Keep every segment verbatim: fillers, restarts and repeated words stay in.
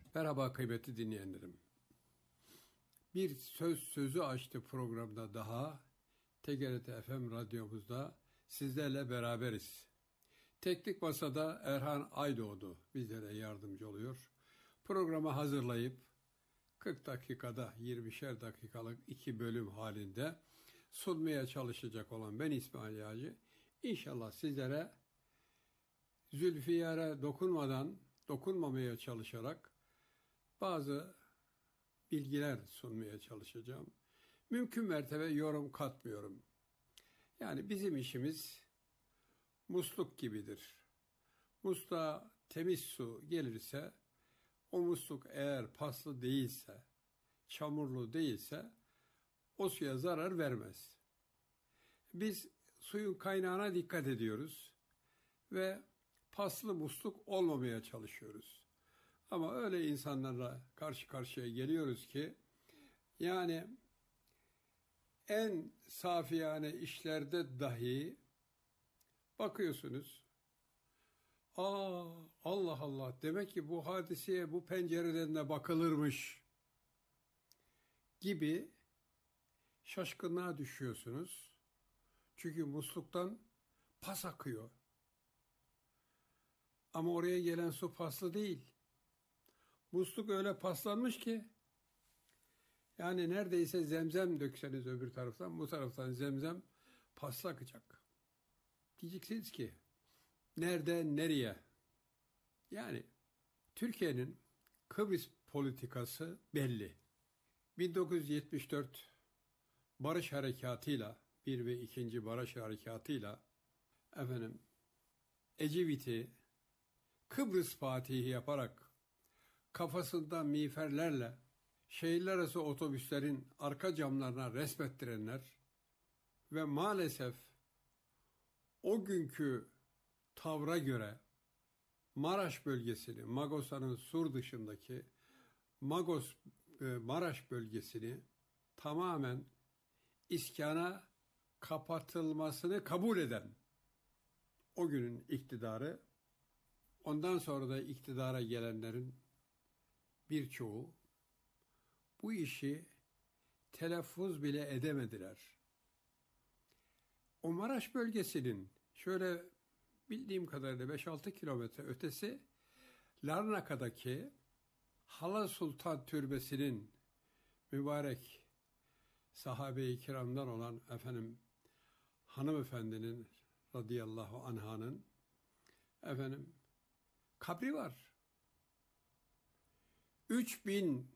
Merhaba kıymetli dinleyenlerim. Bir söz sözü açtı programda daha T G R T F M radyomuzda sizlerle beraberiz. Teknik masada Erhan Aydoğdu bizlere yardımcı oluyor. Programı hazırlayıp kırk dakikada yirmişer dakikalık iki bölüm halinde sunmaya çalışacak olan ben İsmail Yağcı. İnşallah sizlere Zülfiyar'a dokunmadan, dokunmamaya çalışarak bazı bilgiler sunmaya çalışacağım. Mümkün mertebe yorum katmıyorum. Yani bizim işimiz musluk gibidir. Musluğa temiz su gelirse, o musluk eğer paslı değilse, çamurlu değilse, o suya zarar vermez. Biz suyun kaynağına dikkat ediyoruz ve paslı musluk olmamaya çalışıyoruz. Ama öyle insanlarla karşı karşıya geliyoruz ki, yani en safiyane işlerde dahi bakıyorsunuz, aa Allah Allah demek ki bu hadiseye bu pencereden de bakılırmış gibi şaşkınlığa düşüyorsunuz. Çünkü musluktan pas akıyor. Ama oraya gelen su paslı değil. Musluk öyle paslanmış ki, yani neredeyse zemzem dökseniz öbür taraftan, bu taraftan zemzem paslı akacak. Diyeceksiniz ki, nereden nereye? Yani Türkiye'nin Kıbrıs politikası belli. bin dokuz yüz yetmiş dört Barış Harekatı'yla, bir ve ikinci Barış Harekatı'yla efendim Ecevit'i Kıbrıs Fatihi yaparak kafasında miğferlerle şehirler arası otobüslerin arka camlarına resmettirenler ve maalesef o günkü tavra göre Maraş bölgesini, Magosa'nın sur dışındaki Magos e, Maraş bölgesini tamamen iskana kapatılmasını kabul eden o günün iktidarı, ondan sonra da iktidara gelenlerin birçoğu bu işi telaffuz bile edemediler. O Maraş bölgesinin şöyle bildiğim kadarıyla beş altı kilometre ötesi Larnaka'daki Hala Sultan Türbesi'nin mübarek sahabe-i kiramdan olan efendim hanımefendinin radıyallahu anhanın efendim kabri var. Üç bin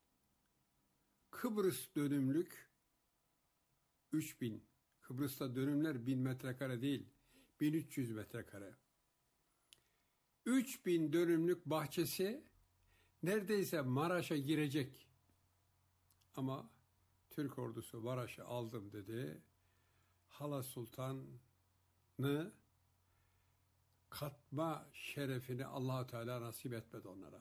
Kıbrıs dönümlük, üç bin, Kıbrıs'ta dönümler bin metrekare değil, bin üç yüz metrekare. Üç bin dönümlük bahçesi neredeyse Maraş'a girecek. Ama Türk ordusu Maraş'ı aldım dedi. Hala Sultan'ı katma şerefini Allah-u Teala nasip etmedi onlara.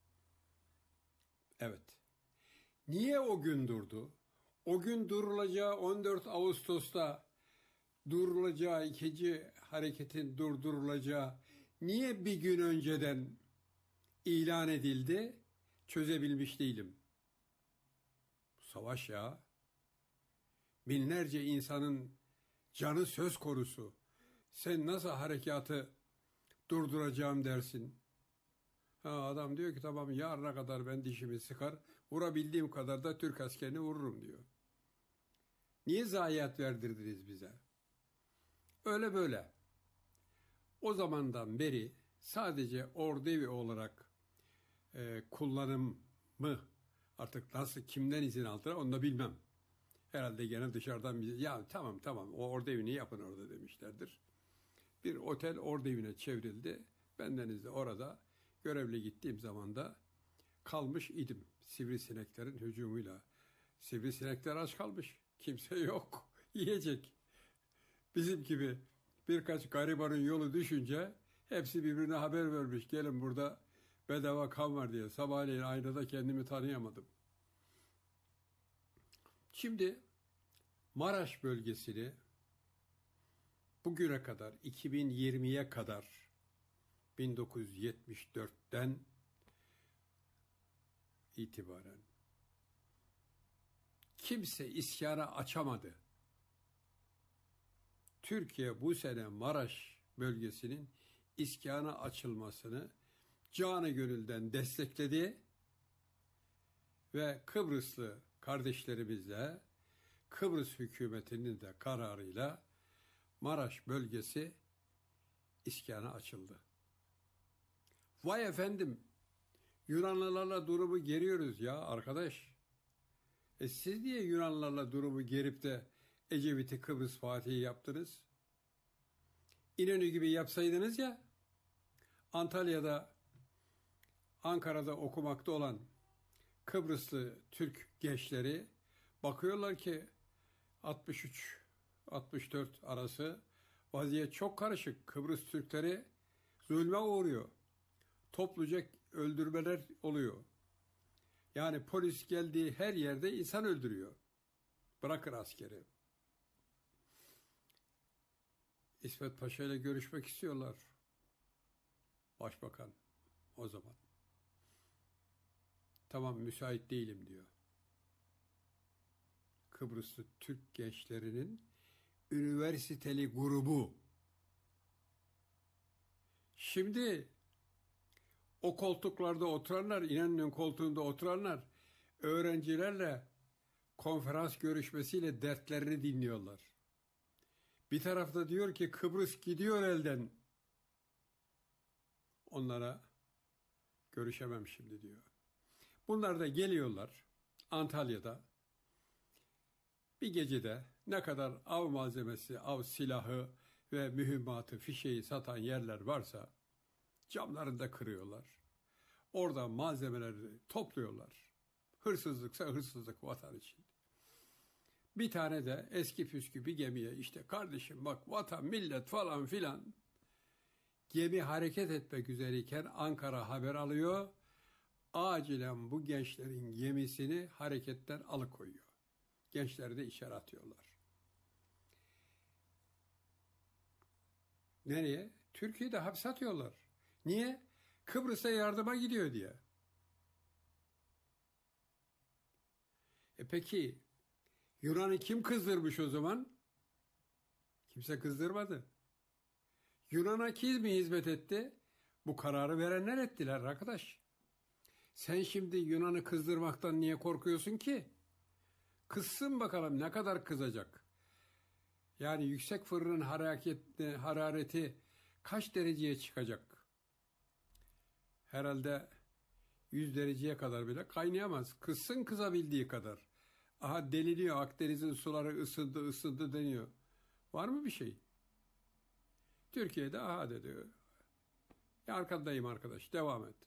Evet. Niye o gün durdu? O gün durulacağı on dört Ağustos'ta durulacağı, ikinci hareketin durdurulacağı niye bir gün önceden ilan edildi? Çözebilmiş değilim. Savaş ya. Binlerce insanın canı söz konusu. Sen nasıl harekatı durduracağım dersin? Ha, adam diyor ki tamam yarına kadar ben dişimi sıkar, vurabildiğim kadar da Türk askerini vururum diyor. Niye zayiat verdirdiniz bize? Öyle böyle. O zamandan beri sadece orduevi olarak e, kullanımı artık nasıl kimden izin aldılar onu da bilmem. Herhalde gene dışarıdan bize ya tamam tamam o orduevini yapın orada demişlerdir. Bir otel orduevine çevrildi. Bendeniz de orada görevli gittiğim zaman da kalmış idim sivrisineklerin hücumuyla. Sivrisinekler aç kalmış. Kimse yok. Yiyecek. Bizim gibi birkaç garibanın yolu düşünce hepsi birbirine haber vermiş. Gelin burada bedava kan var diye. Sabahleyin aynada kendimi tanıyamadım. Şimdi Maraş bölgesini bugüne kadar iki bin yirmiye kadar bin dokuz yüz yetmiş dörtten itibaren kimse isyana açamadı. Türkiye bu sene Maraş bölgesinin isyana açılmasını canı gönülden destekledi ve Kıbrıslı kardeşlerimizle Kıbrıs hükümetinin de kararıyla Maraş bölgesi isyana açıldı. Vay efendim, Yunanlılarla durumu geriyoruz ya arkadaş. E siz niye Yunanlılarla durumu gerip de Ecevit'i Kıbrıs Fatihi yaptınız? İnönü gibi yapsaydınız ya, Antalya'da, Ankara'da okumakta olan Kıbrıslı Türk gençleri bakıyorlar ki altmış üç altmış dört arası vaziyet çok karışık. Kıbrıs Türkleri zulme uğruyor. Topluca öldürmeler oluyor. Yani polis geldiği her yerde insan öldürüyor. Bırakın askeri. İsmet Paşa ile görüşmek istiyorlar. Başbakan o zaman. Tamam, müsait değilim diyor. Kıbrıslı Türk gençlerinin üniversiteli grubu. Şimdi o koltuklarda oturanlar, İnönü'nün koltuğunda oturanlar öğrencilerle konferans görüşmesiyle dertlerini dinliyorlar. Bir tarafta diyor ki Kıbrıs gidiyor elden. Onlara görüşemem şimdi diyor. Bunlar da geliyorlar Antalya'da. Bir gecede ne kadar av malzemesi, av silahı ve mühimmatı, fişeği satan yerler varsa camlarını da kırıyorlar. Orada malzemeleri topluyorlar. Hırsızlıksa hırsızlık vatan için. Bir tane de eski püskü bir gemiye işte kardeşim bak vatan millet falan filan. Gemi hareket etmek üzereyken Ankara haber alıyor. Acilen bu gençlerin gemisini hareketten alıkoyuyor. Gençleri de içeri atıyorlar. Nereye? Türkiye'de hapse atıyorlar. Niye? Kıbrıs'a yardıma gidiyor diye. E peki Yunan'ı kim kızdırmış o zaman? Kimse kızdırmadı. Yunan'a kim mi hizmet etti? Bu kararı verenler ettiler arkadaş. Sen şimdi Yunan'ı kızdırmaktan niye korkuyorsun ki? Kızsın bakalım, ne kadar kızacak? Yani yüksek fırının hareketi, harareti kaç dereceye çıkacak? Herhalde yüz dereceye kadar bile kaynayamaz. Kızsın kızabildiği kadar. Aha deliniyor, Akdeniz'in suları ısındı ısındı deniyor. Var mı bir şey? Türkiye'de aha dedi. Ya arkandayım arkadaş, devam et.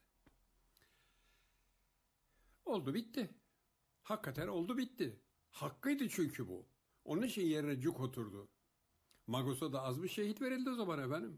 Oldu bitti. Hakikaten oldu bitti. Hakkıydı çünkü bu. Onun için yerine cuk oturdu. Magos'a da az bir şehit verildi o zaman efendim.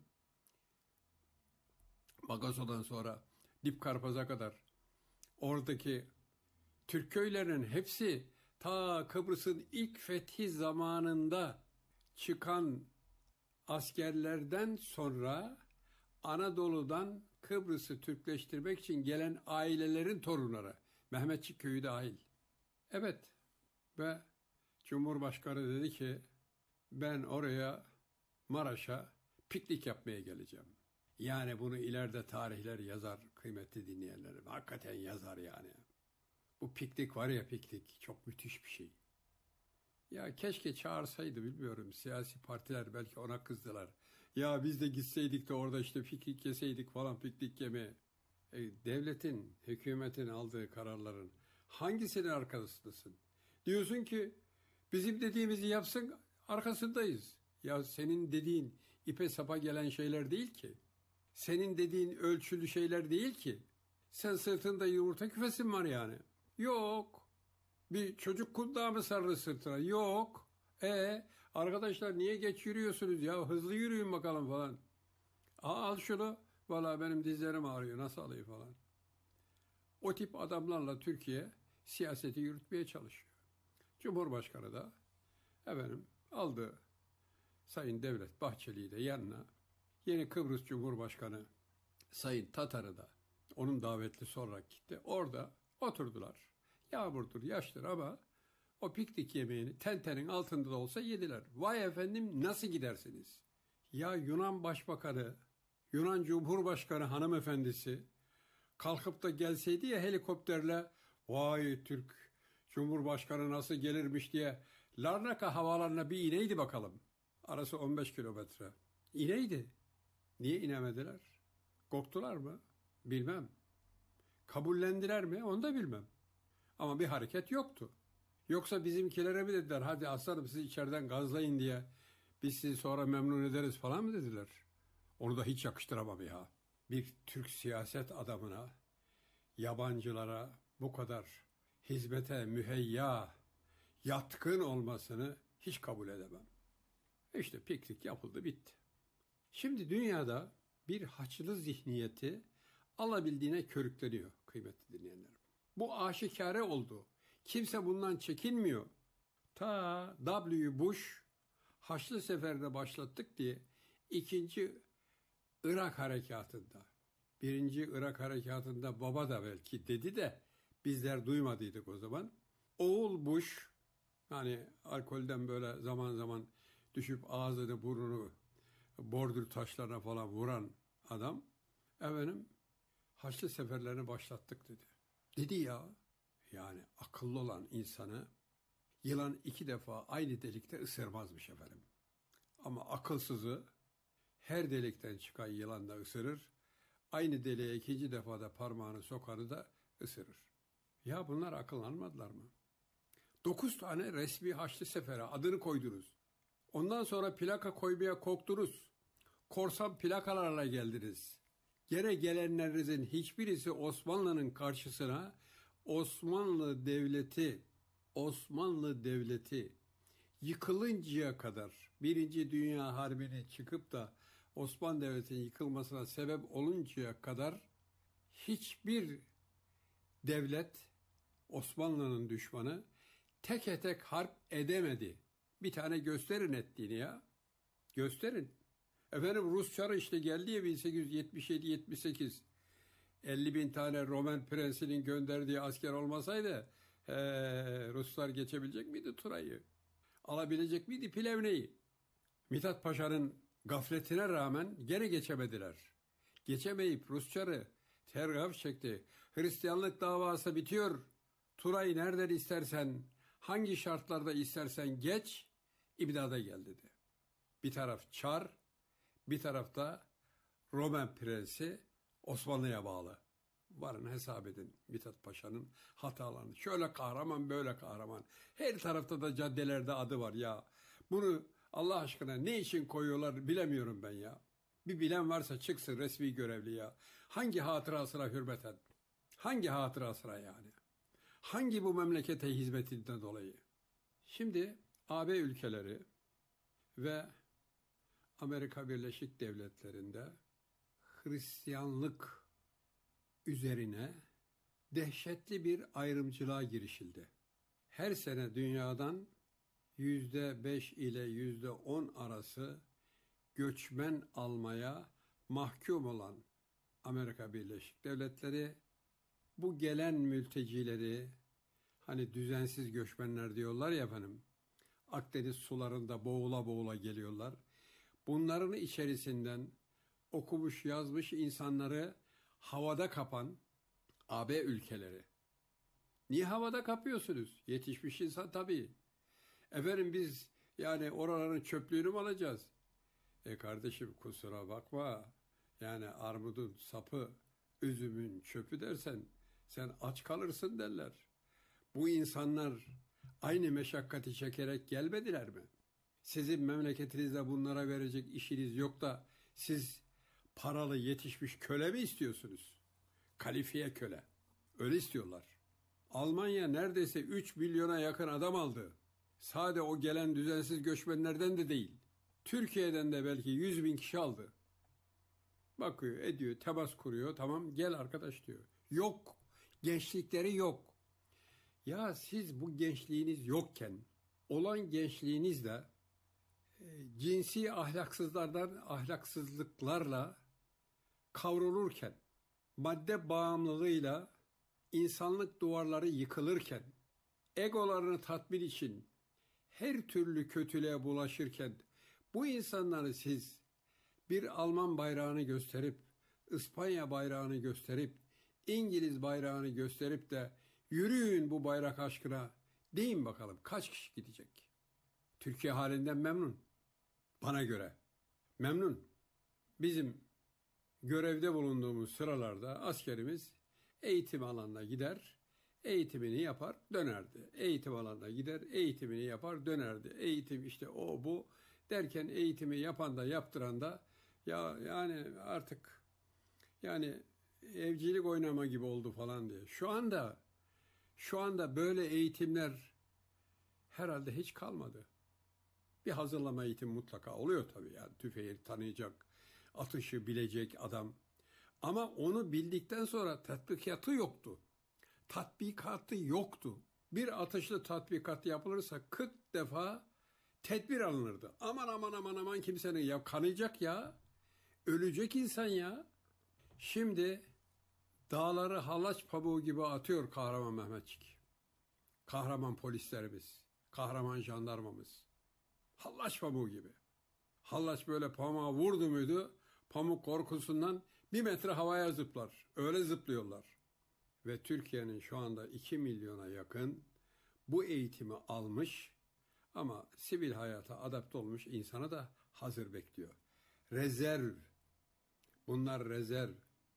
Magosa'dan sonra Dip Karpaz'a kadar oradaki Türk köylerinin hepsi ta Kıbrıs'ın ilk fethi zamanında çıkan askerlerden sonra Anadolu'dan Kıbrıs'ı Türkleştirmek için gelen ailelerin torunları. Mehmetçik köyü dahil. Evet ve Cumhurbaşkanı dedi ki ben oraya Maraş'a piknik yapmaya geleceğim. Yani bunu ileride tarihler yazar kıymetli dinleyenlerim. Hakikaten yazar yani. Bu piknik var ya piknik çok müthiş bir şey. Ya keşke çağırsaydı bilmiyorum. Siyasi partiler belki ona kızdılar. Ya biz de gitseydik de orada işte piknik yeseydik falan piknik yemeye. E, devletin, hükümetin aldığı kararların hangisinin arkasındasın? Diyorsun ki bizim dediğimizi yapsın arkasındayız. Ya senin dediğin ipe sapa gelen şeyler değil ki. Senin dediğin ölçülü şeyler değil ki. Sen sırtında yumurta küfesin var yani. Yok. Bir çocuk kundağı mı sarılı sırtına? Yok. E arkadaşlar niye geç yürüyorsunuz ya? Hızlı yürüyün bakalım falan. Aa, al şunu. Vallahi benim dizlerim ağrıyor. Nasıl alayım falan. O tip adamlarla Türkiye siyaseti yürütmeye çalışıyor. Cumhurbaşkanı da efendim aldı Sayın Devlet Bahçeli'yi de yanına. Yeni Kıbrıs Cumhurbaşkanı Sayın Tatar'ı da onun davetli olarak gitti. Orada Oturdular. Yağmurdur, yaştır ama o piknik yemeğini tentenin altında da olsa yediler. Vay efendim nasıl gidersiniz? Ya Yunan Başbakanı, Yunan Cumhurbaşkanı hanımefendisi kalkıp da gelseydi ya helikopterle, vay Türk Cumhurbaşkanı nasıl gelirmiş diye Larnaka havalarına bir ineydi bakalım. Arası on beş kilometre. İneydi. Niye inemediler? Korktular mı? Bilmem. Kabullendiler mi? Onu da bilmem. Ama bir hareket yoktu. Yoksa bizimkilere mi dediler, hadi aslanım sizi içeriden gazlayın diye biz sizi sonra memnun ederiz falan mı dediler? Onu da hiç yakıştıramam ya. Bir Türk siyaset adamına, yabancılara bu kadar hizmete müheyya, yatkın olmasını hiç kabul edemem. İşte piknik yapıldı, bitti. Şimdi dünyada bir haçlı zihniyeti alabildiğine körükleniyor kıymetli dinleyenlerim. Bu aşikare oldu. Kimse bundan çekinmiyor. Ta W. Bush Haçlı Seferi'ne başlattık diye ikinci Irak harekatında, birinci Irak harekatında baba da belki dedi de bizler duymadıydık o zaman. Oğul Bush, hani alkolden böyle zaman zaman düşüp ağzını burnunu bordür taşlarına falan vuran adam, efendim Haçlı seferlerini başlattık dedi. Dedi ya, yani akıllı olan insanı yılan iki defa aynı delikte ısırmazmış efendim. Ama akılsızı her delikten çıkan yılan da ısırır, aynı deliğe ikinci defada parmağını sokarı da ısırır. Ya bunlar akıllanmadılar mı? Dokuz tane resmi Haçlı Sefere adını koydunuz. Ondan sonra plaka koymaya korktunuz. Korsan plakalarla geldiniz. Gene gelenlerinizin hiçbirisi Osmanlı'nın karşısına Osmanlı Devleti, Osmanlı Devleti yıkılıncaya kadar, Birinci Dünya Harbi'ne çıkıp da Osmanlı Devleti'nin yıkılmasına sebep oluncaya kadar hiçbir devlet, Osmanlı'nın düşmanı, teke tek harp edemedi. Bir tane gösterin ettiğini ya. Gösterin. Efendim Rus Çarı işte geldi ya bin sekiz yüz yetmiş yedi yetmiş sekiz. elli bin tane Roman prensinin gönderdiği asker olmasaydı he, Ruslar geçebilecek miydi Turay'ı? Alabilecek miydi Plevne'yi? Mithat Paşa'nın gafletine rağmen gene geçemediler. Geçemeyip Rus Çarı telgraf çekti. Hristiyanlık davası bitiyor. Turay'ı nereden istersen, hangi şartlarda istersen geç, imdada gel dedi. Bir taraf Çar, bir tarafta Roman prensi Osmanlı'ya bağlı. Varın hesap edin Mithat Paşa'nın hatalarını. Şöyle kahraman, böyle kahraman. Her tarafta da caddelerde adı var ya. Bunu Allah aşkına ne için koyuyorlar bilemiyorum ben ya. Bir bilen varsa çıksın resmi görevli ya. Hangi hatırasına hürmeten? Hangi hatırasına yani? Hangi bu memlekete hizmetinden dolayı? Şimdi A B ülkeleri ve Amerika Birleşik Devletleri'nde Hristiyanlık üzerine dehşetli bir ayrımcılığa girişildi. Her sene dünyadan yüzde beş ile yüzde on arası göçmen almaya mahkum olan Amerika Birleşik Devletleri bu gelen mültecileri, hani düzensiz göçmenler diyorlar ya efendim, Akdeniz sularında boğula boğula geliyorlar. Bunların içerisinden okumuş yazmış insanları havada kapan A B ülkeleri. Niye havada kapıyorsunuz? Yetişmiş insan tabii. Efendim biz yani oraların çöplüğünü mü alacağız? E kardeşim kusura bakma. Yani armudun sapı, üzümün çöpü dersen sen aç kalırsın derler. Bu insanlar aynı meşakkati çekerek gelmediler mi? Sizin memleketinizde bunlara verecek işiniz yok da siz paralı yetişmiş köle mi istiyorsunuz? Kalifiye köle. Öyle istiyorlar. Almanya neredeyse üç milyona yakın adam aldı. Sade o gelen düzensiz göçmenlerden de değil. Türkiye'den de belki yüz bin kişi aldı. Bakıyor, ediyor, temas kuruyor. Tamam gel arkadaş diyor. Yok. Gençlikleri yok. Ya siz bu gençliğiniz yokken olan gençliğinizle e, cinsi ahlaksızlardan ahlaksızlıklarla kavrulurken madde bağımlılığıyla insanlık duvarları yıkılırken, egolarını tatmin için her türlü kötülüğe bulaşırken, bu insanları siz bir Alman bayrağını gösterip, İspanya bayrağını gösterip, İngiliz bayrağını gösterip de yürüyün bu bayrak aşkına deyin bakalım kaç kişi gidecek? Türkiye halinden memnun. Bana göre memnun. Bizim görevde bulunduğumuz sıralarda askerimiz eğitim alanına gider, eğitimini yapar, dönerdi. Eğitim alanına gider, eğitimini yapar, dönerdi. Eğitim işte o bu derken eğitimi yapan da yaptıran da ya yani artık yani evcilik oynama gibi oldu falan diye. Şu anda şu anda böyle eğitimler herhalde hiç kalmadı. Bir hazırlama eğitimi mutlaka oluyor tabii yani tüfeği tanıyacak, atışı bilecek adam. Ama onu bildikten sonra tatbikatı yoktu. Tatbikatı yoktu. Bir atışlı tatbikat yapılırsa kırk defa tedbir alınırdı. Aman aman aman aman kimsenin ya kanayacak ya. Ölecek insan ya. Şimdi dağları halaç pabuğu gibi atıyor kahraman Mehmetçik. Kahraman polislerimiz, kahraman jandarmamız. Hallaç pamuğu gibi. Hallaç böyle pamuğa vurdu muydu, pamuk korkusundan bir metre havaya zıplar. Öyle zıplıyorlar. Ve Türkiye'nin şu anda iki milyona yakın bu eğitimi almış ama sivil hayata adapte olmuş insana da hazır bekliyor. Rezerv. Bunlar rezerv.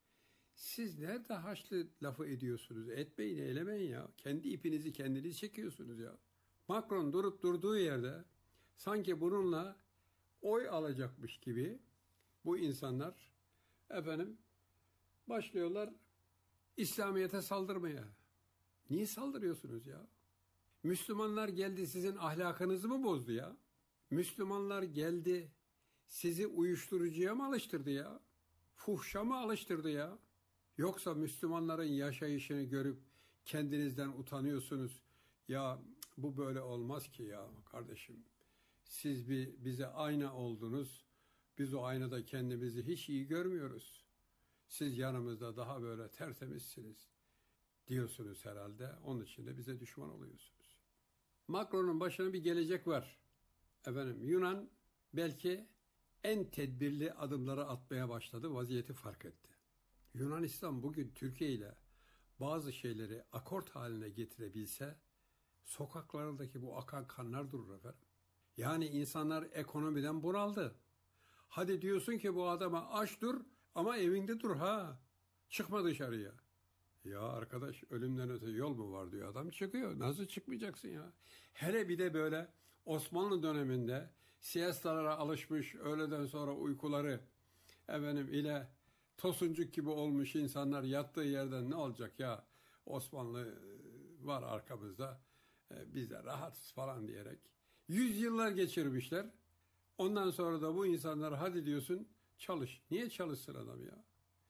Siz nerede haçlı lafı ediyorsunuz? Etmeyin, eylemeyin ya. Kendi ipinizi kendiniz çekiyorsunuz ya. Macron durup durduğu yerde sanki bununla oy alacakmış gibi bu insanlar efendim başlıyorlar İslamiyet'e saldırmaya. Niye saldırıyorsunuz ya? Müslümanlar geldi sizin ahlakınızı mı bozdu ya? Müslümanlar geldi sizi uyuşturucuya mı alıştırdı ya? Fuhşa mı alıştırdı ya? Yoksa Müslümanların yaşayışını görüp kendinizden utanıyorsunuz. Ya bu böyle olmaz ki ya kardeşim. Siz bir bize ayna oldunuz. Biz o aynada kendimizi hiç iyi görmüyoruz. Siz yanımızda daha böyle tertemizsiniz diyorsunuz herhalde. Onun için de bize düşman oluyorsunuz. Macron'un başına bir gelecek var. Efendim Yunan belki en tedbirli adımları atmaya başladı. Vaziyeti fark etti. Yunanistan bugün Türkiye ile bazı şeyleri akort haline getirebilse sokaklarındaki bu akan kanlar durur efendim. Yani insanlar ekonomiden bunaldı. Hadi diyorsun ki bu adama aç dur ama evinde dur ha. Çıkma dışarıya. Ya arkadaş ölümden öte yol mu var diyor adam çıkıyor. Nasıl çıkmayacaksın ya? Hele bir de böyle Osmanlı döneminde siestalara alışmış öğleden sonra uykuları efendim ile tosuncuk gibi olmuş insanlar yattığı yerden ne olacak ya? Osmanlı var arkamızda. Biz de rahatız falan diyerek. Yüzyıllar geçirmişler. Ondan sonra da bu insanlar hadi diyorsun çalış. Niye çalışsın adam ya?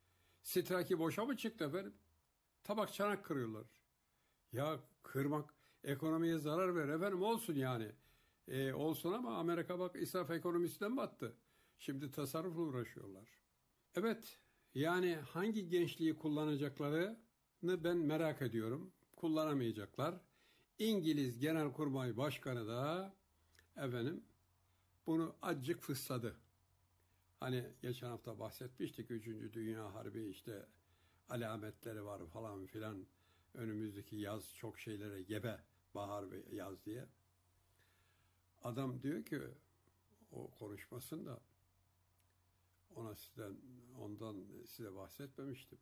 Straki boşa mı çıktı efendim? Tabak çanak kırıyorlar. Ya kırmak ekonomiye zarar ver efendim olsun yani. E, olsun ama Amerika bak israf ekonomisinden battı. Şimdi tasarrufla uğraşıyorlar. Evet yani hangi gençliği kullanacaklarını ben merak ediyorum. Kullanamayacaklar. İngiliz Genelkurmay Başkanı da efendim bunu azıcık fısladı. Hani geçen hafta bahsetmiştik üçüncü Dünya Harbi işte alametleri var falan filan. Önümüzdeki yaz çok şeylere gebe bahar ve yaz diye. Adam diyor ki o konuşmasında ona sizden ondan size bahsetmemiştim.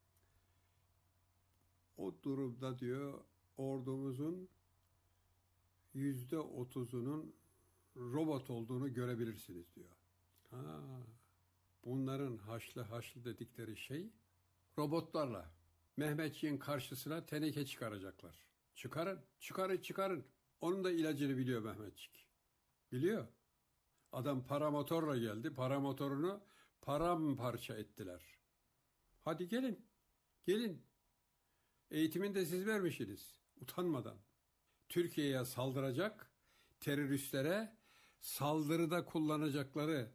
O durumda diyor ordumuzun yüzde otuzunun robot olduğunu görebilirsiniz diyor. Ha, bunların haşlı haşlı dedikleri şey robotlarla Mehmetçiğin karşısına teneke çıkaracaklar. Çıkarın, çıkarın, çıkarın. Onun da ilacını biliyor Mehmetçik. Biliyor. Adam paramotorla geldi. Paramotorunu paramparça ettiler. Hadi gelin, gelin. Eğitimini de siz vermişsiniz. Utanmadan. Türkiye'ye saldıracak, teröristlere saldırıda kullanacakları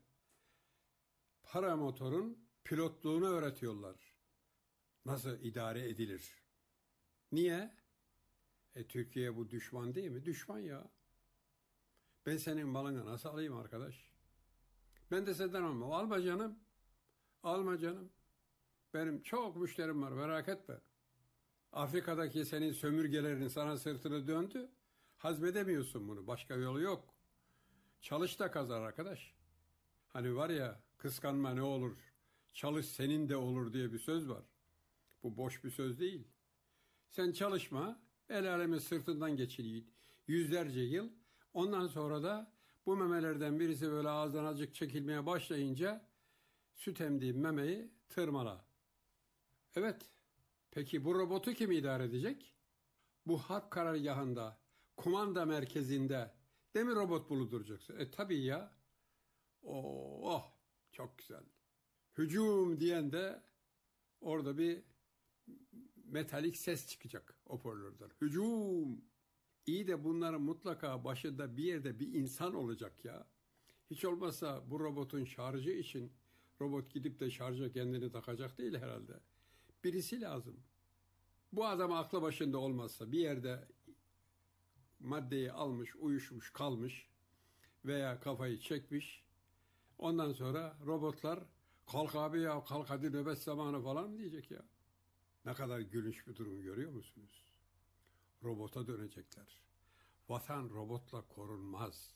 paramotorun pilotluğunu öğretiyorlar. Nasıl idare edilir? Niye? E Türkiye bu düşman değil mi? Düşman ya. Ben senin malını nasıl alayım arkadaş? Ben de senden almam. Alma canım. Alma canım. Benim çok müşterim var, merak etme. Afrika'daki senin sömürgelerin sana sırtını döndü. Hazmedemiyorsun bunu. Başka yolu yok. Çalış da kazan arkadaş. Hani var ya, kıskanma ne olur, çalış senin de olur diye bir söz var. Bu boş bir söz değil. Sen çalışma, el alemin sırtından geçin yüzlerce yıl. Ondan sonra da bu memelerden birisi böyle ağızdan azıcık çekilmeye başlayınca süt emdiğin memeyi tırmala. Evet, peki bu robotu kim idare edecek? Bu harp karargahında, kumanda merkezinde değil mi robot bulunduracaksın? E tabii ya. Oh, oh, çok güzel. Hücum diyen de orada bir metalik ses çıkacak hoparlörden. Hücum. İyi de bunların mutlaka başında bir yerde bir insan olacak ya. Hiç olmazsa bu robotun şarjı için robot gidip de şarja kendini takacak değil herhalde. Birisi lazım. Bu adam aklı başında olmazsa bir yerde maddeyi almış, uyuşmuş, kalmış veya kafayı çekmiş. Ondan sonra robotlar kalk abi ya, kalk hadi nöbet zamanı falan mı diyecek ya. Ne kadar gülünç bir durum görüyor musunuz? Robota dönecekler. Vatan robotla korunmaz.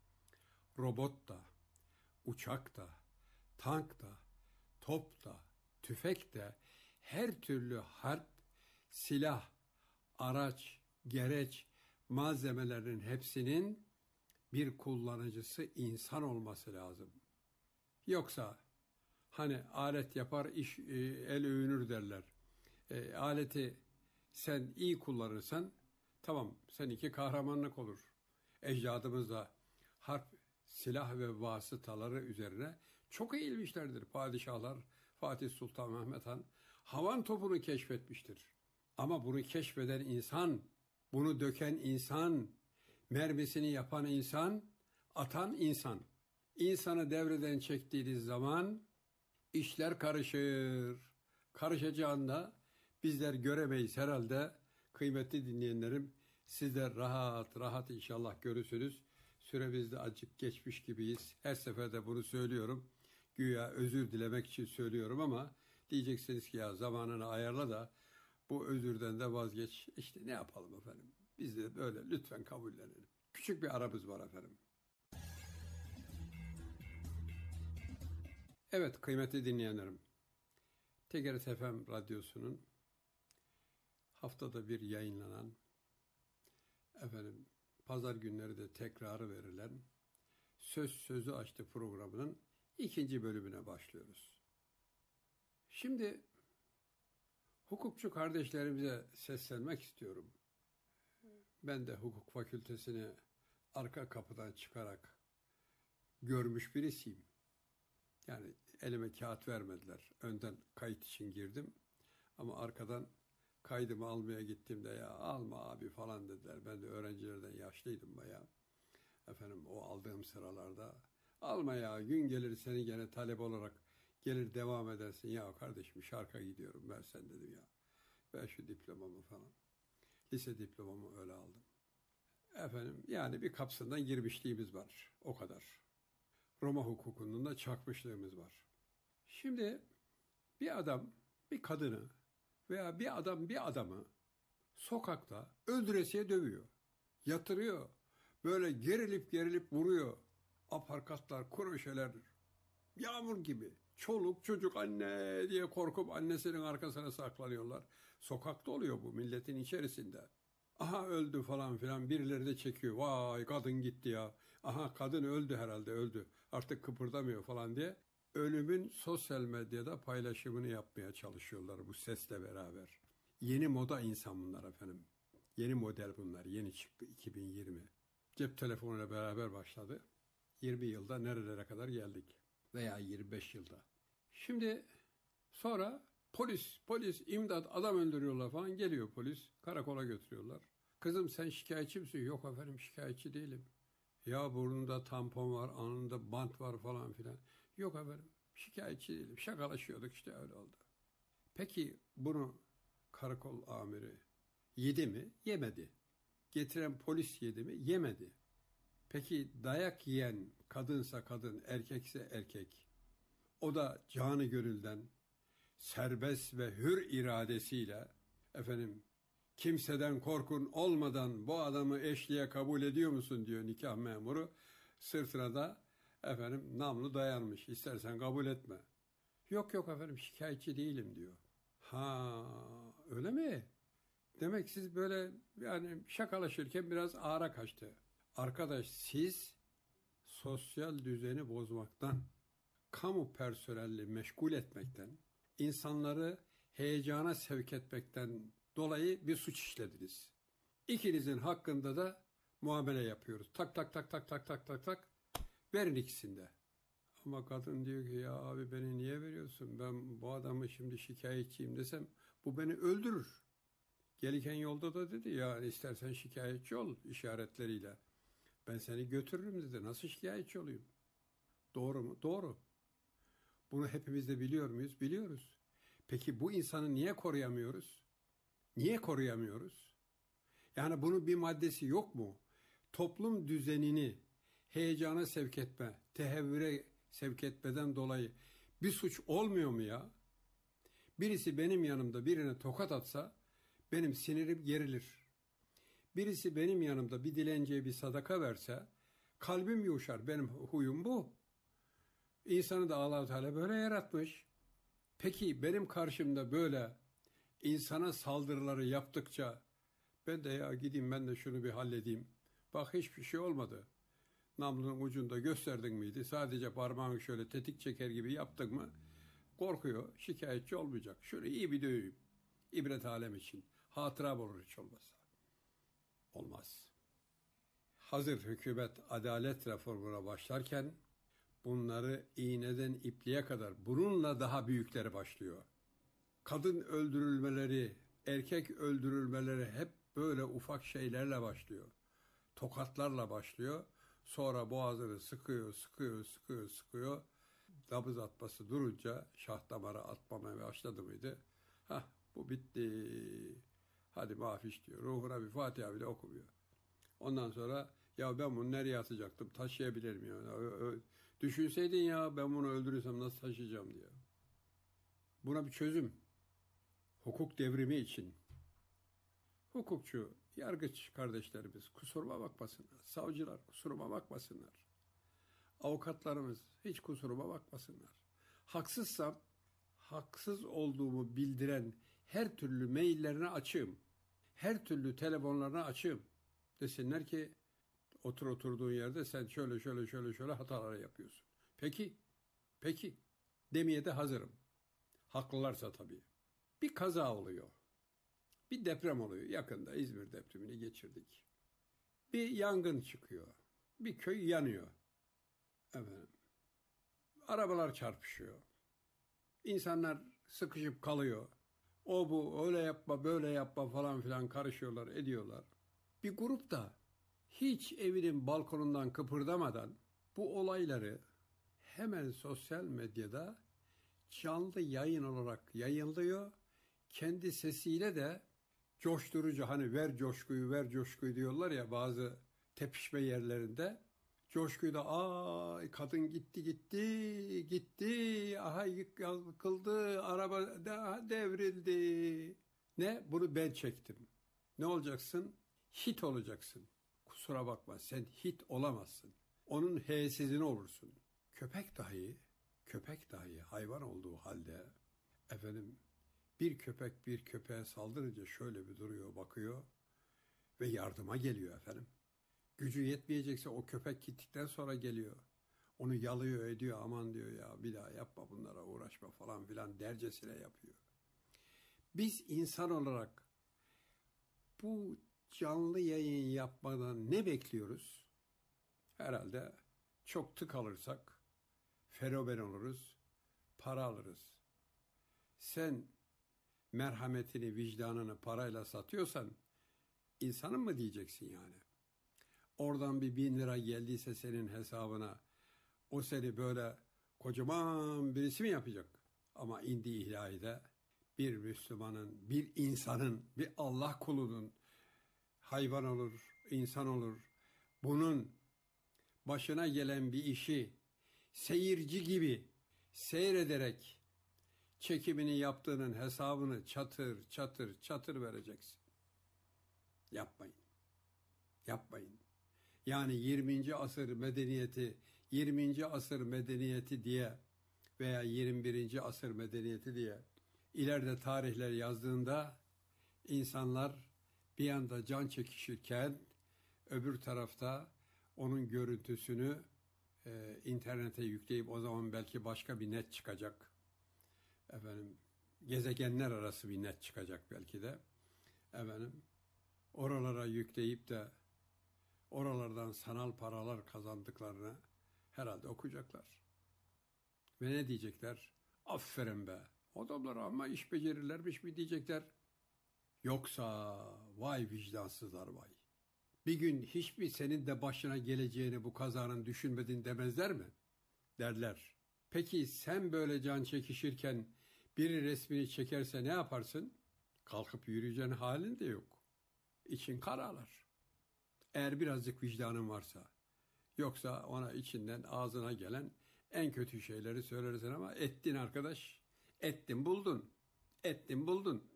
Robot da, uçak da, tank da, top da, tüfek de, her türlü harp, silah, araç, gereç, malzemelerin hepsinin bir kullanıcısı insan olması lazım. Yoksa hani alet yapar, iş, e, el övünür derler. E, aleti sen iyi kullanırsan tamam, seninki kahramanlık olur. Ecdadımız da harp, silah ve vasıtaları üzerine çok eğilmişlerdir. Padişahlar, Fatih Sultan Mehmet Han havan topunu keşfetmiştir. Ama bunu keşfeden insan, bunu döken insan, mermisini yapan insan, atan insan. İnsanı devreden çektiğiniz zaman işler karışır. Karışacağında bizler göremeyiz herhalde. Kıymetli dinleyenlerim, siz de rahat rahat inşallah görürsünüz. Süremiz de acık geçmiş gibiyiz. Her seferde bunu söylüyorum. Güya özür dilemek için söylüyorum ama diyeceksiniz ki ya zamanını ayarla da bu özürden de vazgeç. İşte ne yapalım efendim. Biz de böyle lütfen kabullenelim. Küçük bir aramız var efendim. Evet kıymetli dinleyenlerim. T G R T F M Radyosu'nun haftada bir yayınlanan, efendim pazar günleri de tekrarı verilen Söz Sözü Açtı programının ikinci bölümüne başlıyoruz. Şimdi hukukçu kardeşlerimize seslenmek istiyorum. Ben de hukuk fakültesini arka kapıdan çıkarak görmüş birisiyim. Yani elime kağıt vermediler. Önden kayıt için girdim. Ama arkadan kaydımı almaya gittiğimde ya alma abi falan dediler. Ben de öğrencilerden yaşlıydım bayağı. Efendim o aldığım sıralarda alma ya, gün gelir seni gene talep olarak gelir devam edersin. Ya kardeşim şarka gidiyorum versen dedim ya. Ver şu diplomamı falan. Lise diplomamı öyle aldım. Efendim yani bir kapsından girmişliğimiz var. O kadar. Roma hukukundan da çakmışlığımız var. Şimdi bir adam bir kadını veya bir adam bir adamı sokakta öldüresiye dövüyor. Yatırıyor. Böyle gerilip gerilip vuruyor. Aparkatlar, kroşeler, yağmur gibi. Çoluk çocuk anne diye korkup annesinin arkasına saklanıyorlar. Sokakta oluyor bu, milletin içerisinde. Aha öldü falan filan, birileri de çekiyor. Vay kadın gitti ya. Aha kadın öldü herhalde, öldü. Artık kıpırdamıyor falan diye. Ölümün sosyal medyada paylaşımını yapmaya çalışıyorlar bu sesle beraber. Yeni moda insan bunlar efendim. Yeni model bunlar. Yeni çıktı iki bin yirmi. Cep telefonuyla beraber başladı. yirmi yılda nerelere kadar geldik. Veya yirmi beş yılda. Şimdi sonra polis, polis, imdat, adam öldürüyorlar falan, geliyor polis. Karakola götürüyorlar. Kızım sen şikayetçi misin? Yok efendim şikayetçi değilim. Ya burnunda tampon var, alnında bant var falan filan. Yok efendim şikayetçi değilim. Şakalaşıyorduk işte, öyle oldu. Peki bunu karakol amiri Yedi mi? Yemedi. Getiren polis yedi mi? Yemedi. Peki dayak yiyen kadınsa kadın, erkekse erkek, o da canı gönülden, serbest ve hür iradesiyle, efendim, kimseden korkun olmadan bu adamı eşliğe kabul ediyor musun diyor nikah memuru. Sırtına da efendim namlu dayanmış. İstersen kabul etme. Yok yok efendim şikayetçi değilim diyor. Ha öyle mi? Demek siz böyle yani şakalaşırken biraz ağra kaçtı. Arkadaş siz sosyal düzeni bozmaktan, kamu personelini meşgul etmekten, insanları heyecana sevk etmekten dolayı bir suç işlediniz. İkinizin hakkında da muamele yapıyoruz. Tak tak tak tak tak tak tak tak verin ikisinde. Ama kadın diyor ki ya abi beni niye veriyorsun? Ben bu adamı şimdi şikayetçiyim desem bu beni öldürür. Gelirken yolda da dedi ya istersen şikayetçi ol işaretleriyle. Ben seni götürürüm dedi. Nasıl şikayetçi olayım? Doğru mu? Doğru. Bunu hepimiz de biliyor muyuz? Biliyoruz. Peki bu insanı niye koruyamıyoruz? Niye koruyamıyoruz? Yani bunun bir maddesi yok mu? Toplum düzenini heyecana sevk etme, tehevvüre sevk etmeden dolayı bir suç olmuyor mu ya? Birisi benim yanımda birine tokat atsa benim sinirim gerilir. Birisi benim yanımda bir dilenciye bir sadaka verse kalbim yumuşar. Benim huyum bu. İnsanı da Allah-u Teala böyle yaratmış. Peki benim karşımda böyle insana saldırıları yaptıkça ben de ya gideyim ben de şunu bir halledeyim. Bak hiçbir şey olmadı. Namlunun ucunda gösterdin miydi? Sadece parmağını şöyle tetik çeker gibi yaptık mı? Korkuyor, şikayetçi olmayacak. Şunu iyi bir döveyim. İbret alem için. Hatıra olur hiç olmazsa. Olmaz. Hazır hükümet adalet reformuna başlarken bunları iğneden ipliğe kadar bununla daha büyükleri başlıyor. Kadın öldürülmeleri, erkek öldürülmeleri hep böyle ufak şeylerle başlıyor. Tokatlarla başlıyor. Sonra boğazını sıkıyor, sıkıyor, sıkıyor, sıkıyor. Nabız atması durunca şah damara atmamaya başladı mıydı? Hah bu bitti. Hadi mafiş diyor. Ruhuna bir Fatiha bile okumuyor. Ondan sonra ya ben bunu nereye atacaktım? Taşıyabilir miyim? Yani, düşünseydin ya ben bunu öldürürsem nasıl taşıyacağım diyor. Buna bir çözüm. Hukuk devrimi için. Hukukçu, yargıç kardeşlerimiz kusuruma bakmasınlar. Savcılar kusuruma bakmasınlar. Avukatlarımız hiç kusuruma bakmasınlar. Haksızsam, haksız olduğumu bildiren her türlü maillerini açığım. Her türlü telefonlarını açığım. Desinler ki otur oturduğun yerde sen şöyle şöyle şöyle şöyle hatalar yapıyorsun. Peki, peki demeye de hazırım. Haklılarsa tabii. Bir kaza oluyor. Bir deprem oluyor. Yakında İzmir depremini geçirdik. Bir yangın çıkıyor. Bir köy yanıyor. Efendim. Arabalar çarpışıyor. İnsanlar sıkışıp kalıyor. O bu öyle yapma böyle yapma falan filan karışıyorlar ediyorlar. Bir grup da hiç evinin balkonundan kıpırdamadan bu olayları hemen sosyal medyada canlı yayın olarak yayınlıyor. Kendi sesiyle de coşturucu hani ver coşkuyu ver coşkuyu diyorlar ya bazı tepişme yerlerinde. Coşkuyu da aa kadın gitti gitti gitti aha yıkıldı araba devrildi. Ne? Bunu ben çektim. Ne olacaksın? Hit olacaksın. Kusura bakma sen hit olamazsın. Onun h'sizini olursun. Köpek dahi, köpek dahi hayvan olduğu halde efendim bir köpek bir köpeğe saldırınca şöyle bir duruyor bakıyor ve yardıma geliyor efendim. Gücü yetmeyecekse o köpek gittikten sonra geliyor. Onu yalıyor ediyor aman diyor ya bir daha yapma bunlara uğraşma falan filan dercesine yapıyor. Biz insan olarak bu canlı yayın yapmadan ne bekliyoruz? Herhalde çok tık alırsak fenomen oluruz, para alırız. Sen merhametini, vicdanını parayla satıyorsan insanın mı diyeceksin yani? Oradan bir bin lira geldiyse senin hesabına o seni böyle kocaman birisi mi yapacak? Ama indi ilahide bir Müslümanın, bir insanın, bir Allah kulunun, hayvan olur, insan olur, bunun başına gelen bir işi seyirci gibi seyrederek çekimini yaptığının hesabını çatır çatır çatır vereceksin. Yapmayın. Yapmayın. Yani yirminci asır medeniyeti, yirminci asır medeniyeti diye veya yirmi birinci asır medeniyeti diye ileride tarihler yazdığında insanlar bir anda can çekişirken öbür tarafta onun görüntüsünü e, internete yükleyip o zaman belki başka bir net çıkacak. Efendim gezegenler arası bir net çıkacak belki de. Efendim oralara yükleyip de oralardan sanal paralar kazandıklarını herhalde okuyacaklar. Ve ne diyecekler? Aferin be. Adamlar ama iş becerirlermiş mi diyecekler. Yoksa vay vicdansızlar vay. Bir gün hiçbir senin de başına geleceğini bu kazanın düşünmedin demezler mi? Derler. Peki sen böyle can çekişirken biri resmini çekerse ne yaparsın? Kalkıp yürüyeceğin halin de yok. İçin karalar. Eğer birazcık vicdanın varsa. Yoksa ona içinden ağzına gelen en kötü şeyleri söylersin ama ettin arkadaş. Ettin buldun. Ettin buldun.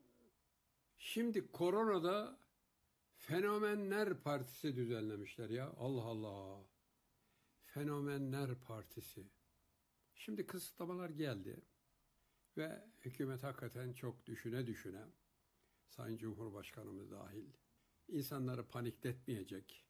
Şimdi koronada Fenomenler Partisi düzenlemişler ya. Allah Allah. Fenomenler Partisi. Şimdi kısıtlamalar geldi. Ve hükümet hakikaten çok düşüne düşüne, Sayın Cumhurbaşkanımız dahil, insanları panikletmeyecek.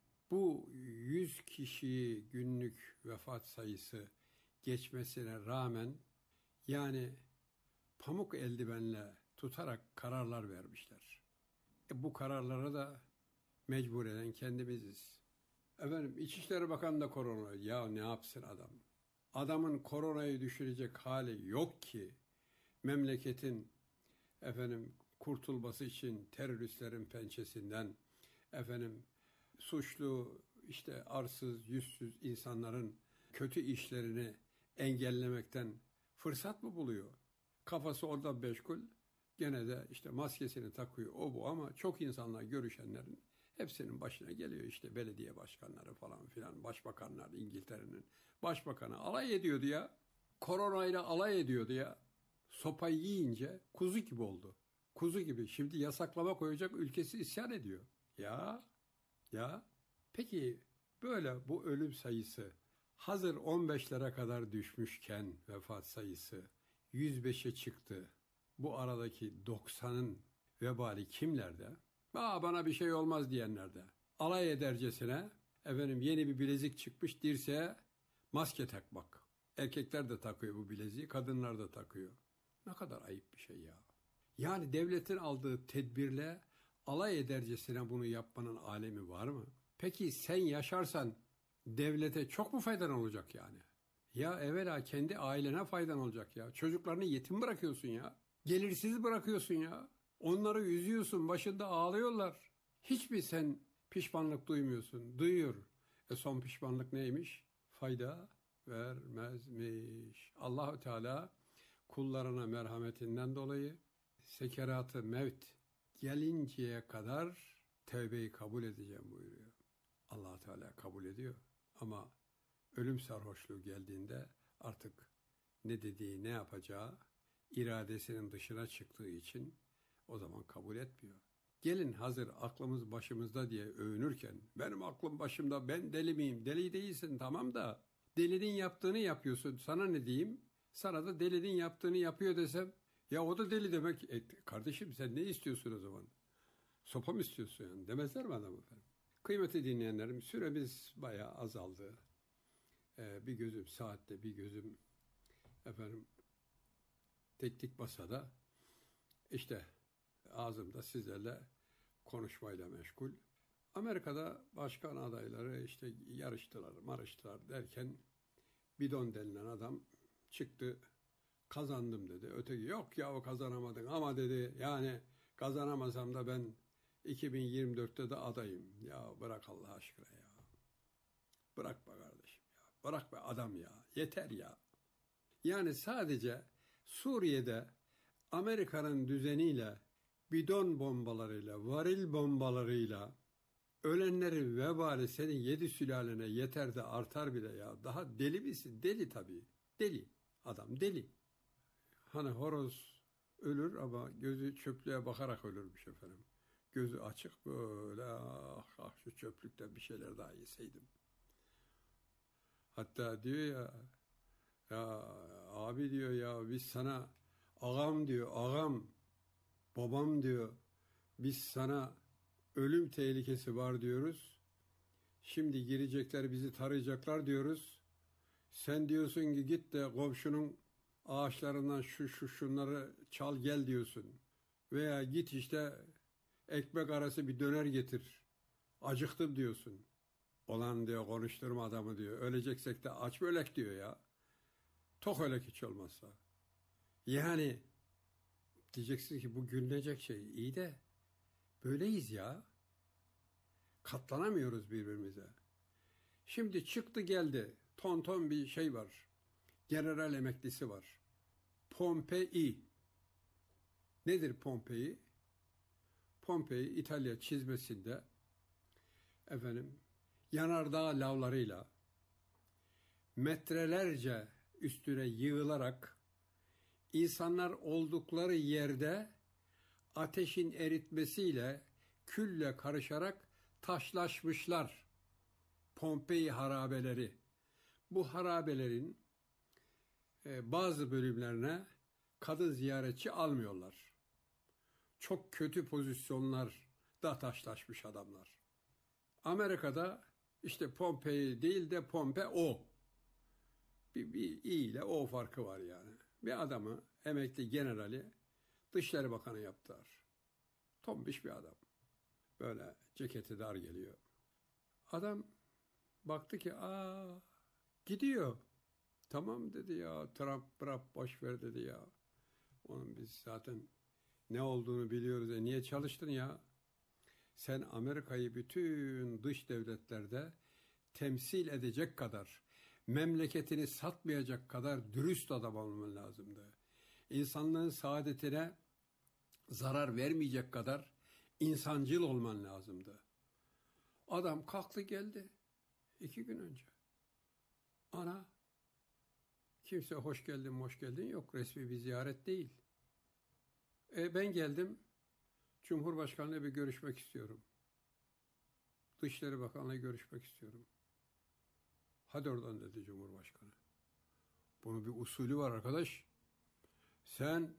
Bu yüz kişi günlük vefat sayısı geçmesine rağmen yani pamuk eldivenle tutarak kararlar vermişler. E bu kararlara da mecbur eden kendimiziz. Efendim İçişleri Bakanı da korona. Ya ne yapsın adam? Adamın koronayı düşürecek hali yok ki. Memleketin efendim kurtulması için teröristlerin pençesinden, efendim suçlu, işte arsız, yüzsüz insanların kötü işlerini engellemekten fırsat mı buluyor? Kafası orada meşgul, gene de işte maskesini takıyor o bu ama çok insanla görüşenlerin hepsinin başına geliyor işte belediye başkanları falan filan, başbakanlar, İngiltere'nin başbakanı alay ediyordu ya, koronayla alay ediyordu ya, sopayı yiyince kuzu gibi oldu. Kuzu gibi. Şimdi yasaklama koyacak, ülkesi isyan ediyor. Ya, ya. Peki böyle bu ölüm sayısı hazır on beşlere kadar düşmüşken vefat sayısı yüz beşe çıktı. Bu aradaki doksanın vebali kimlerde? Aa, bana bir şey olmaz diyenlerde. Alay edercesine efendim yeni bir bilezik çıkmış, dirseğe maske takmak. Erkekler de takıyor bu bileziği, kadınlar da takıyor. Ne kadar ayıp bir şey ya. Yani devletin aldığı tedbirle alay edercesine bunu yapmanın alemi var mı? Peki sen yaşarsan devlete çok mu faydan olacak yani? Ya evvela kendi ailene faydan olacak ya. Çocuklarını yetim bırakıyorsun ya. Gelirsiz bırakıyorsun ya. Onları üzüyorsun, başında ağlıyorlar. Hiç mi sen pişmanlık duymuyorsun? Duyuyor. E son pişmanlık neymiş? Fayda vermezmiş. Allahu Teala kullarına merhametinden dolayı sekerat-ı mevt gelinceye kadar tövbeyi kabul edeceğim buyuruyor. Allah Teala kabul ediyor. Ama ölüm sarhoşluğu geldiğinde artık ne dediği, ne yapacağı iradesinin dışına çıktığı için o zaman kabul etmiyor. Gelin hazır aklımız başımızda diye övünürken, benim aklım başımda, ben deli miyim? Deli değilsin tamam da delinin yaptığını yapıyorsun. Sana ne diyeyim? Sana da delinin yaptığını yapıyor desem, ya o da deli demek. E, kardeşim sen ne istiyorsun o zaman? Sopa mı istiyorsun yani? Demezler mi adam efendim? Kıymetli dinleyenlerim, süremiz bayağı azaldı. Ee, bir gözüm saatte, bir gözüm efendim teknik masada. İşte ağzımda sizlerle konuşmayla meşgul. Amerika'da başkan adayları işte yarıştılar, marıştılar derken bidon denilen adam çıktı, kazandım dedi. Öteki yok ya o kazanamadın ama dedi yani kazanamasam da ben iki bin yirmi dörtte de adayım. Ya bırak Allah aşkına ya. Bırak be kardeşim ya. Bırak be adam ya. Yeter ya. Yani sadece Suriye'de Amerika'nın düzeniyle, bidon bombalarıyla, varil bombalarıyla ölenlerin vebali senin yedi sülalene yeter de artar bile ya. Daha deli misin? Deli tabii. Deli. Adam deli. Hani horoz ölür ama gözü çöplüğe bakarak ölürmüş efendim. Gözü açık böyle, ah, ah şu çöplükten bir şeyler daha yeseydim. Hatta diyor ya, ya abi diyor ya biz sana ağam diyor, ağam, babam diyor, biz sana ölüm tehlikesi var diyoruz. Şimdi girecekler bizi tarayacaklar diyoruz. Sen diyorsun ki git de komşunun ağaçlarından şu şu şunları çal gel diyorsun. Veya git işte ekmek arası bir döner getir. Acıktım diyorsun. Olan diyor konuşturma adamı diyor. Öleceksek de aç bölek diyor ya. Tok ölek hiç olmazsa. Yani diyeceksin ki bu gülünecek şey. İyi de böyleyiz ya. Katlanamıyoruz birbirimize. Şimdi çıktı geldi. Ton ton bir şey var. General emeklisi var. Pompei. Nedir Pompei? Pompei İtalya çizmesinde efendim yanardağ lavlarıyla metrelerce üstüne yığılarak insanlar oldukları yerde ateşin eritmesiyle külle karışarak taşlaşmışlar. Pompei harabeleri. Bu harabelerin e, bazı bölümlerine kadın ziyaretçi almıyorlar. Çok kötü pozisyonlarda taşlaşmış adamlar. Amerika'da işte Pompei değil de Pompeo. Bir, bir i ile o farkı var yani. Bir adamı, emekli generali Dışişleri Bakanı yaptılar. Tombiş bir adam. Böyle ceketi dar geliyor. Adam baktı ki aa gidiyor. Tamam dedi ya, Trump bırak boş ver dedi ya. Onun biz zaten ne olduğunu biliyoruz. E niye çalıştın ya? Sen Amerika'yı bütün dış devletlerde temsil edecek kadar, memleketini satmayacak kadar dürüst adam olman lazımdı. İnsanlığın saadetine zarar vermeyecek kadar insancıl olman lazımdı. Adam kalktı geldi iki gün önce. Ana, kimse hoş geldin hoş geldin yok, resmi bir ziyaret değil. E ben geldim, Cumhurbaşkanı'yla bir görüşmek istiyorum. Dışişleri Bakanı'yla görüşmek istiyorum. Hadi oradan dedi Cumhurbaşkanı. Bunun bir usulü var arkadaş. Sen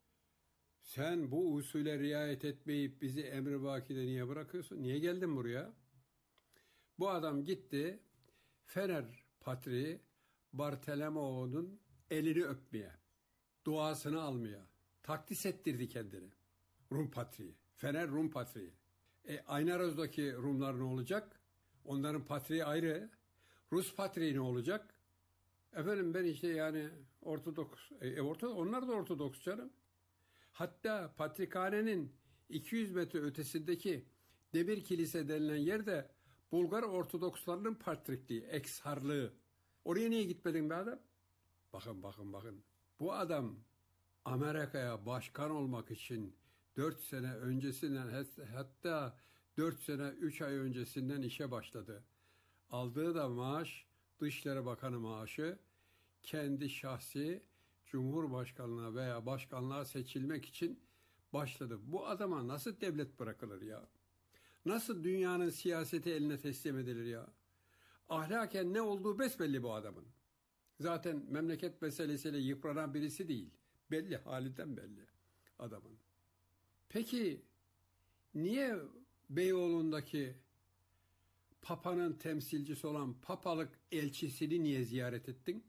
sen bu usule riayet etmeyip bizi emrivakide niye bırakıyorsun? Niye geldin buraya? Bu adam gitti Fener Patriği Bartolomeo'nun elini öpmeye, duasını almaya, takdis ettirdi kendini. Rum Patriği, Fener Rum Patriği. E, Aynaroz'daki Rumlar ne olacak? Onların patriği ayrı. Rus patriği ne olacak? Efendim ben işte yani Ortodoks, e, orta, onlar da Ortodoks canım. Hatta Patrikhane'nin iki yüz metre ötesindeki Demir Kilise denilen yerde Bulgar Ortodokslarının patrikliği, eksharlığı. Oraya niye gitmedin be adam? Bakın bakın bakın. Bu adam Amerika'ya başkan olmak için dört sene öncesinden, hatta dört sene üç ay öncesinden işe başladı. Aldığı da maaş, Dışişleri Bakanı maaşı, kendi şahsi Cumhurbaşkanlığına veya başkanlığa seçilmek için başladı. Bu adama nasıl devlet bırakılır ya? Nasıl dünyanın siyaseti eline teslim edilir ya? Ahlaken ne olduğu besbelli bu adamın. Zaten memleket meselesiyle yıpranan birisi değil. Belli, halinden belli adamın. Peki niye Beyoğlu'ndaki Papa'nın temsilcisi olan papalık elçisini niye ziyaret ettin?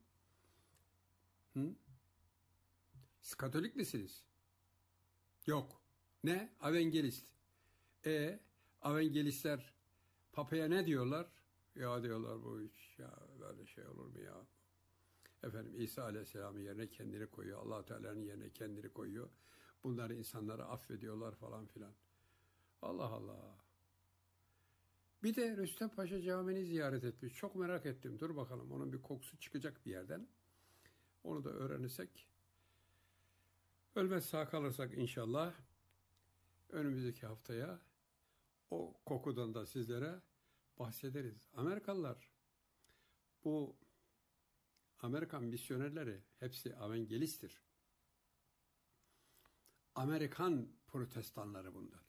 Hı? Siz Katolik misiniz? Yok. Ne? Avengelist. E, Avengelistler Papa'ya ne diyorlar? Ya diyorlar bu iş ya böyle şey olur mu ya? Efendim İsa Aleyhisselam'ın yerine kendini koyuyor. Allah Teala'nın yerine kendini koyuyor. Bunları insanlara affediyorlar falan filan. Allah Allah. Bir de Rüstem Paşa Camii'ni ziyaret etmiş. Çok merak ettim. Dur bakalım onun bir kokusu çıkacak bir yerden. Onu da öğrenirsek Ölmez sağ kalırsak inşallah önümüzdeki haftaya o kokudan da sizlere bahsederiz. Amerikalılar, bu Amerikan misyonerleri hepsi evangelisttir. Amerikan protestanları bunlar.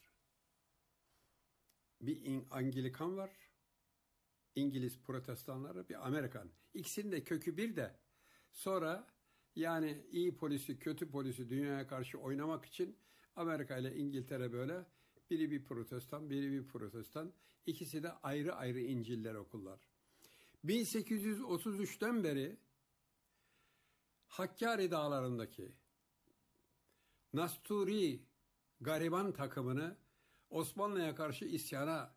Bir Anglikan var, İngiliz protestanları, bir Amerikan. İkisinin de kökü bir de. Sonra yani iyi polisi, kötü polisi dünyaya karşı oynamak için Amerika ile İngiltere böyle biri bir protestan, biri bir protestan. İkisi de ayrı ayrı İncil'ler okurlar. bin sekiz yüz otuz üçten beri Hakkari dağlarındaki Nasturi gariban takımını Osmanlı'ya karşı isyana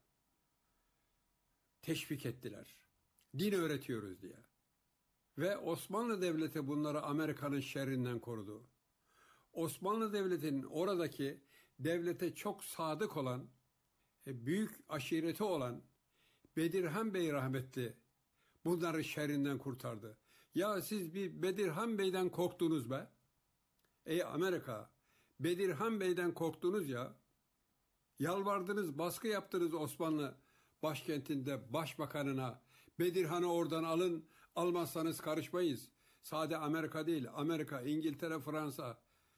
teşvik ettiler. Din öğretiyoruz diye. Ve Osmanlı Devleti bunları Amerika'nın şerrinden korudu. Osmanlı Devleti'nin oradaki devlete çok sadık olan, büyük aşireti olan Bedirhan Bey rahmetli bunları şerrinden kurtardı. Ya siz bir Bedirhan Bey'den korktunuz be. Ey Amerika, Bedirhan Bey'den korktunuz ya. Yalvardınız, baskı yaptınız Osmanlı başkentinde başbakanına. Bedirhan'ı oradan alın, almazsanız karışmayız. Sade Amerika değil, Amerika, İngiltere, Fransa,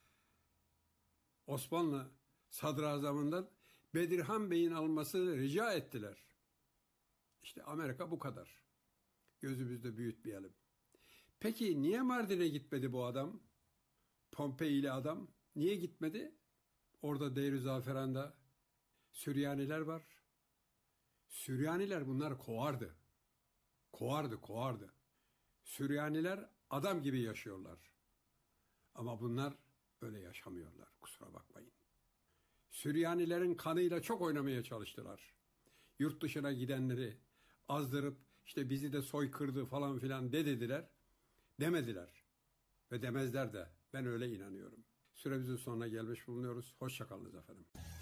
Osmanlı sadrazamından Bedirhan Bey'in almasını rica ettiler. İşte Amerika bu kadar. Gözümüzde büyütmeyelim. Peki niye Mardin'e gitmedi bu adam? Pompei'li adam. Niye gitmedi? Orada Deir-i Zaferan'da Süryaniler var. Süryaniler bunlar kovardı. Kovardı, kovardı. Süryaniler adam gibi yaşıyorlar. Ama bunlar öyle yaşamıyorlar. Kusura bakmayın. Süryanilerin kanıyla çok oynamaya çalıştılar. Yurt dışına gidenleri azdırıp işte bizi de soykırdı falan filan de dediler. Demediler. Ve demezler de. Ben öyle inanıyorum. Süremizin sonuna gelmiş bulunuyoruz. Hoşça kalınız efendim.